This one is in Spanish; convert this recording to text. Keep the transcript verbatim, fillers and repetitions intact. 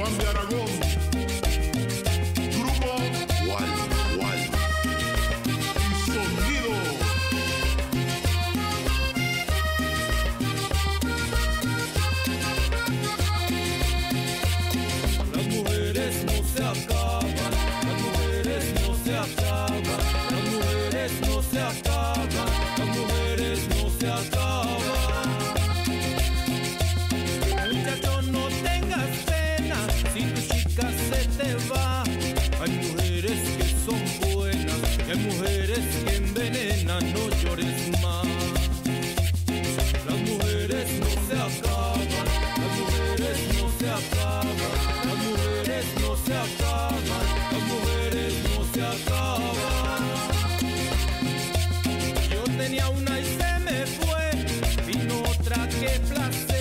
Juan de Aragón, Grupo Wal, Wal y Sonido. Las mujeres no se acaban, las mujeres no se acaban, las mujeres no se acaban, las mujeres no se acaban. Muchacho, no tengas pena si tu chica se te va. Hay mujeres que son buenas y hay mujeres que envenenan, no llores más. Las mujeres no se acaban, las mujeres no se acaban, las mujeres no se acaban, las mujeres no se acaban. Yo tenía una y se me fue, vino otra que placer.